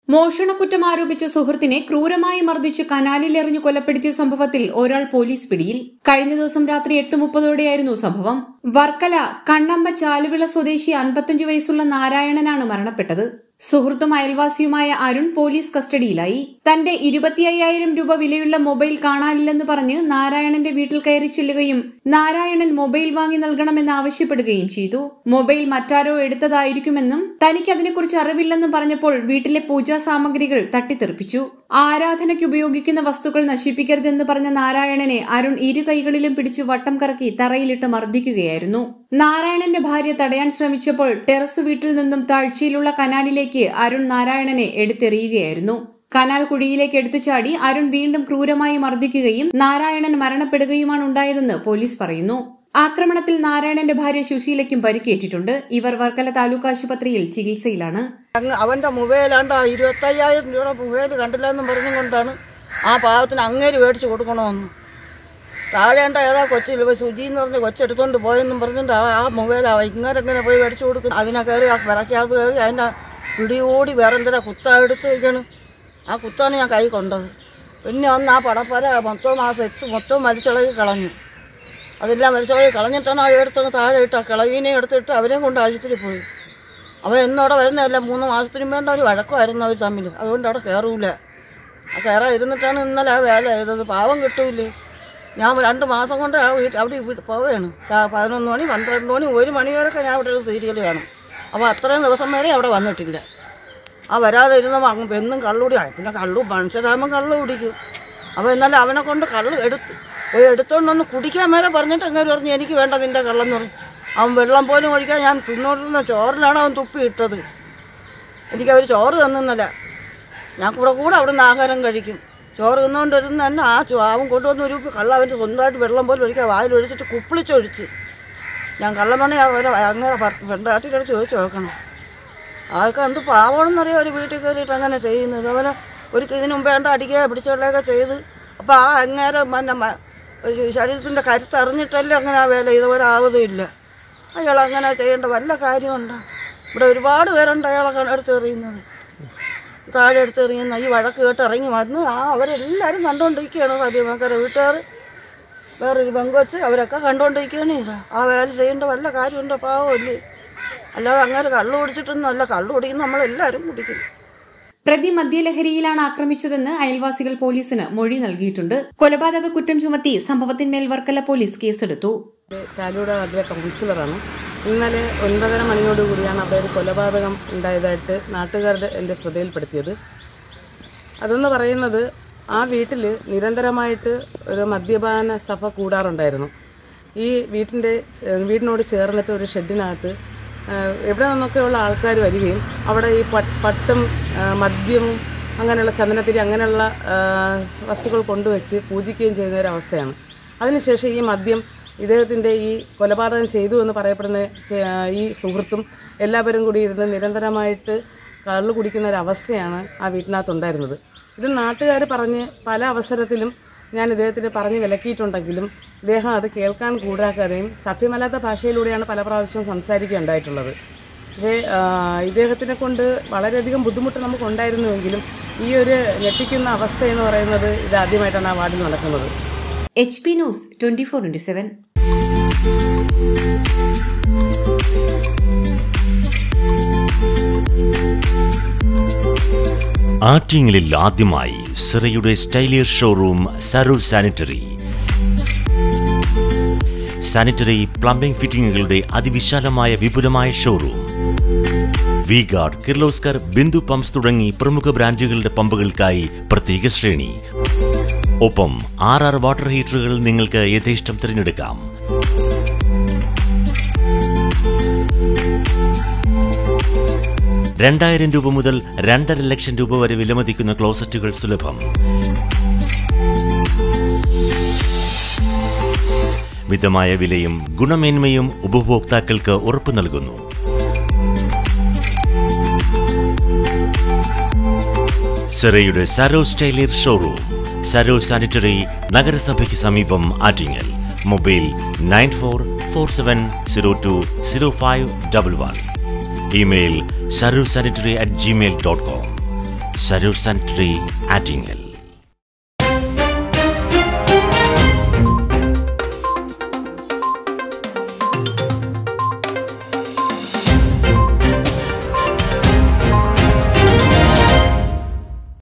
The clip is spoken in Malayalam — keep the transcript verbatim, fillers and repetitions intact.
മോഷണക്കുറ്റം ആരോപിച്ച സുഹൃത്തിനെ ക്രൂരമായി മർദ്ദിച്ച് കനാലിലെറിഞ്ഞു കൊലപ്പെടുത്തിയ സംഭവത്തിൽ ഒരാൾ പോലീസ് പിടിയിൽ. കഴിഞ്ഞ ദിവസം രാത്രി എട്ട് മുപ്പതോടെയായിരുന്നു സംഭവം. വർക്കല കണ്ണമ്പ ചാലുവിള സ്വദേശി അൻപത്തിയഞ്ച് വയസ്സുള്ള നാരായണനാണ് മരണപ്പെട്ടത്. സുഹൃത്തും അയൽവാസിയുമായ അരുൺ പോലീസ് കസ്റ്റഡിയിലായി. തന്റെ ഇരുപത്തി അയ്യായിരം രൂപ വിലയുള്ള മൊബൈൽ കാണാനില്ലെന്ന് പറഞ്ഞ് നാരായണന്റെ വീട്ടിൽ കയറി ചെല്ലുകയും നാരായണൻ മൊബൈൽ വാങ്ങി നൽകണമെന്ന് ആവശ്യപ്പെടുകയും ചെയ്തു. മൊബൈൽ മറ്റാരോ എടുത്തതായിരിക്കുമെന്നും തനിക്ക് അതിനെക്കുറിച്ച് അറിവില്ലെന്നും പറഞ്ഞപ്പോൾ വീട്ടിലെ പൂജാ സാമഗ്രികൾ തട്ടിത്തെറിപ്പിച്ചു. ആരാധനയ്ക്ക് ഉപയോഗിക്കുന്ന വസ്തുക്കൾ നശിപ്പിക്കരുതെന്ന് പറഞ്ഞ നാരായണനെ അരുൺ ഇരു കൈകളിലും പിടിച്ചു വട്ടം കറക്കി തറയിലിട്ട് മർദ്ദിക്കുകയായിരുന്നു. നാരായണന്റെ ഭാര്യ തടയാൻ ശ്രമിച്ചപ്പോൾ ടെറസ് വീട്ടിൽ നിന്നും താഴ്ചയിലുള്ള കനാലിലേക്ക് അരുൺ നാരായണനെ എടുത്തെറിയുകയായിരുന്നു. കനാൽ കുഴിയിലേക്ക് എടുത്തു ചാടി അരുൺ വീണ്ടും ക്രൂരമായി മർദ്ദിക്കുകയും നാരായണൻ മരണപ്പെടുകയുമാണ് ഉണ്ടായതെന്ന് പോലീസ് പറയുന്നു. ആക്രമണത്തിൽ നാരായണന്റെ ഭാര്യ സുശീലയ്ക്കും പരിക്കേറ്റിട്ടുണ്ട്. ഇവർ വർക്കല താലൂക്ക് ആശുപത്രിയിൽ ചികിത്സയിലാണ്. അവന്റെ മൊബൈലാണ്ട് ഇരുപത്തി അയ്യായിരം രൂപ മൊബൈൽ കണ്ടില്ലെന്നും പറഞ്ഞുകൊണ്ടാണ് ആ പാവത്തിന് അങ്ങേര് മേടിച്ചു കൊടുക്കണമെന്ന്. താഴേണ്ട ഏതാ കൊച്ചി സുജി എന്ന് പറഞ്ഞ് കൊച്ചെടുത്തോണ്ട് പോയെന്നും പറഞ്ഞിട്ട് ആ മൊബൈലാണ് ഇങ്ങനെങ്ങനെ പോയി മേടിച്ചു കൊടുക്കും. അതിനെ കയറി ആ വിറയ്ക്കകത്ത് കയറി അതിൻ്റെ പിടിയോടി വേറെ എന്തിനാ കുത്ത എടുത്ത് വയ്ക്കണം. ആ കുത്താണ് ഞാൻ കൈ കൊണ്ടത്. പിന്നെ വന്ന് ആ പടപ്പര മൊത്തം ആ സെറ്റ് മൊത്തം മരിച്ചിളകി കളഞ്ഞു. അതെല്ലാം മരിച്ചിളകി കളഞ്ഞിട്ടാണ് ആ എടുത്തങ്ങ് താഴെ ഇട്ട് ആ കിളവീനെ എടുത്തിട്ട് അവരെയും കൊണ്ട് ആശുപത്രിയിൽ പോയി. അവൻ എന്നോടെ വരുന്നതല്ല, മൂന്ന് മാസത്തിനും വേണ്ട ഒരു വഴക്കമായിരുന്നു അവർ തമ്മിൽ. അതുകൊണ്ട് അവിടെ കയറൂല. ആ കയറാൻ ഇരുന്നിട്ടാണ് ഇന്നലെ ആ വേല ചെയ്തത്. പാവം കിട്ടൂലേ. ഞാൻ രണ്ട് മാസം കൊണ്ട് ആ വീട്ടിൽ അവിടെ വീട്ടിൽ പോവുകയാണ്. പതിനൊന്ന് മണി പന്ത്രണ്ട് മണി ഒരു മണി വരെയൊക്കെ ഞാൻ അവിടെ ഒരു സീരിയൽ കാണും. അപ്പോൾ അത്രയും ദിവസം വരെ അവിടെ വന്നിട്ടില്ല. ആ വരാതെ ഇരുന്ന എന്നും കള്ളുകൂടി ആയി. പിന്നെ കള്ളു മനുഷ്യരാകുമ്പോൾ കള്ളു കുടിക്കും. അപ്പോൾ എന്നാലും അവനെ കൊണ്ട് കള്ള് എടുത്ത് പോയി എടുത്തോണ്ടൊന്ന് കുടിക്കാൻ വരെ പറഞ്ഞിട്ട് അങ്ങനെ പറഞ്ഞു എനിക്ക് വേണ്ട നിൻ്റെ കള്ളെന്ന് പറഞ്ഞു. അവൻ വെള്ളം പോലും ഒഴിക്കാൻ ഞാൻ തിന്നോണ്ടിരുന്ന ചോറിലാണ് അവൻ തുപ്പി ഇട്ടത്. എനിക്കവർ ചോറ് തന്നില്ല. ഞാൻ കൂടെ കൂടെ അവിടെ നിന്ന് ആഹാരം കഴിക്കും. ചോറ് തിന്നുകൊണ്ടിരുന്ന് തന്നെ ആ അവൻ കൊണ്ടുവന്ന ഒരു കള്ള അവൻ്റെ സ്വന്തമായിട്ട് വെള്ളം പോലും ഒഴിക്കാൻ വായിലൊഴിച്ചിട്ട് കുപ്പിളിച്ചൊഴിച്ച്. ഞാൻ കള്ളം പറഞ്ഞാൽ അവരെ അങ്ങനെ പെണ്ടാട്ടിയുടെ ചോദിച്ചു നോക്കണം. അതൊക്കെ എന്ത് പാവണമെന്നറിയാം ഒരു വീട്ടിൽ കയറിയിട്ട് അങ്ങനെ ചെയ്യുന്നത്. അവനെ ഒരു ഇതിന് മുമ്പ് വേണ്ട അടിക്കുക പിടിച്ചുകൊള്ളയൊക്കെ ചെയ്ത് അപ്പോൾ ആ അങ്ങേരെ പിന്നെ ശരീരത്തിൻ്റെ കരുത്തറിഞ്ഞിട്ടല്ലേ അങ്ങനെ ആ വേല ഇതുപോലെ ആവതുമില്ല. അയാൾ അങ്ങനെ ചെയ്യേണ്ട വല്ല കാര്യമുണ്ടോ? ഇവിടെ ഒരുപാട് പേരുണ്ട് അയാളെ എടുത്തെറിയുന്നത്, താഴെ എടുത്തെറിയുന്ന. ഈ വഴക്ക് കേട്ട് ഇറങ്ങി വന്ന് ആ അവരെല്ലാവരും കണ്ടുകൊണ്ടിരിക്കുകയാണ്. വലിയമാക്കാരെ വീട്ടുകാർ വേറൊരു പെങ്കൊച്ച് അവരൊക്കെ കണ്ടുകൊണ്ടിരിക്കുകയാണ്. ഇതാ ആ വേല ചെയ്യേണ്ട വല്ല കാര്യമുണ്ടോ? പാവമല്ലേ. അല്ലാതെ അങ്ങനെ കള്ളു കുടിച്ചിട്ടൊന്നും അല്ല. കള്ളു കുടിക്കുന്ന നമ്മളെല്ലാവരും കുടിക്കും. പ്രതി മദ്യലഹരിയിലാണ് ആക്രമിച്ചതെന്ന് അയൽവാസികൾ പോലീസിന് മൊഴി നൽകിയിട്ടുണ്ട്. കൊലപാതക കുറ്റം ചുമത്തി സംഭവത്തിന്മേൽ വർക്കല പോലീസ് കേസെടുത്തു. ചാലൂട വാർഡിലെ കൗൺസിലറാണ്. ഇന്നലെ ഒൻപതര മണിയോടുകൂടിയാണ് അവിടെ ഒരു കൊലപാതകം ഉണ്ടായതായിട്ട് നാട്ടുകാരുടെ എൻ്റെ ശ്രദ്ധയിൽപ്പെടുത്തിയത്. അതെന്ന് പറയുന്നത് ആ വീട്ടിൽ നിരന്തരമായിട്ട് ഒരു മദ്യപാന സഭ കൂടാറുണ്ടായിരുന്നു. ഈ വീട്ടിൻ്റെ വീടിനോട് ചേർന്നിട്ട് ഒരു ഷെഡിനകത്ത് എവിടെ നിന്നൊക്കെയുള്ള ആൾക്കാർ വരികയും അവിടെ ഈ പട്ടും മദ്യവും അങ്ങനെയുള്ള ചന്ദനത്തിരി അങ്ങനെയുള്ള വസ്തുക്കൾ കൊണ്ടുവച്ച് പൂജിക്കുകയും ചെയ്യുന്ന ഒരവസ്ഥയാണ്. അതിനുശേഷം ഈ മദ്യം ഇദ്ദേഹത്തിൻ്റെ ഈ കൊലപാതകം ചെയ്തു എന്ന് പറയപ്പെടുന്ന ഈ സുഹൃത്തും എല്ലാവരും കൂടി ഇരുന്ന് നിരന്തരമായിട്ട് കള്ളു കുടിക്കുന്ന ഒരവസ്ഥയാണ് ആ വീട്ടിനകത്തുണ്ടായിരുന്നത്. ഇത് നാട്ടുകാർ പറഞ്ഞ് പല അവസരത്തിലും ഞാൻ ഇദ്ദേഹത്തിന് പറഞ്ഞ് വിലക്കിയിട്ടുണ്ടെങ്കിലും ഇദ്ദേഹം അത് കേൾക്കാൻ കൂടാക്കാതെയും സഭ്യമല്ലാത്ത ഭാഷയിലൂടെയാണ് പല പ്രാവശ്യവും സംസാരിക്കുകയുണ്ടായിട്ടുള്ളത്. പക്ഷേ ഇദ്ദേഹത്തിനെ കൊണ്ട് വളരെയധികം ബുദ്ധിമുട്ട് നമുക്കുണ്ടായിരുന്നുവെങ്കിലും ഈ ഒരു ഞെട്ടിക്കുന്ന അവസ്ഥ എന്ന് പറയുന്നത് ഇത് ആദ്യമായിട്ടാണ് ആ വാർഡിൽ നടക്കുന്നത്. H P news twenty four into seven. ആറ്റിങ്ങലിൽ ആദ്യമായി സിറയുടെ സ്റ്റൈലിയർ showroom Saroor sanitary. Sanitary plumbing ഫിറ്റിംഗുകളുടെ അതിവിശാലമായ വിപുലമായ showroom. V guard, Kirloskar, Bindu pumps തുടങ്ങി പ്രമുഖ ബ്രാൻഡുകളുടെ പമ്പുകൾക്കായി പ്രത്യേക ശ്രേണി. ഒപ്പം ആർ ആർ വാട്ടർ ഹീറ്ററുകൾ നിങ്ങൾക്ക് യഥേഷ്ടം തിരഞ്ഞെടുക്കാം. രണ്ടായിരം രൂപ മുതൽ രണ്ടര ലക്ഷം രൂപ വരെ വിലമതിക്കുന്ന ക്ലോസറ്റുകൾ സുലഭം. മിതമായ വിലയും ഗുണമേന്മയും ഉപഭോക്താക്കൾക്ക് ഉറപ്പു നൽകുന്നു. സിറയുടെ സരോ സ്റ്റൈലിയർ ഷോറൂം, സരോ സാനിറ്ററി, നഗരസഭയ്ക്ക് സമീപം, Attingal. Mobile nine four four seven zero two zero five double one. Email Saro sanitary at Gmail dot com. Saroor sanitary Attingal.